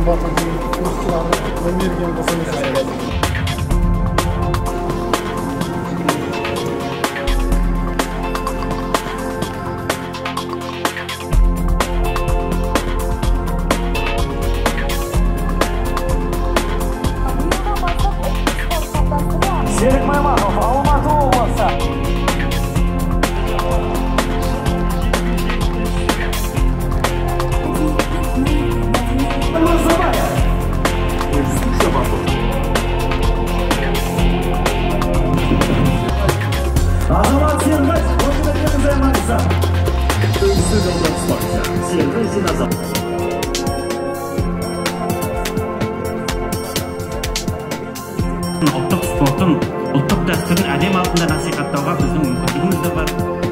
бардык спортчуларды өнерген кошумуз. Серик Маймаков, Алматы облысы. Азамат Сергай, қош келдіңіз аймаңызға. Үздік аудан спортшы Сергай Зиназар. Ұлттық спортын, ұлттық дәстүрін әдем алтында насихаттауға біздің мүмкіндігіміз де бар.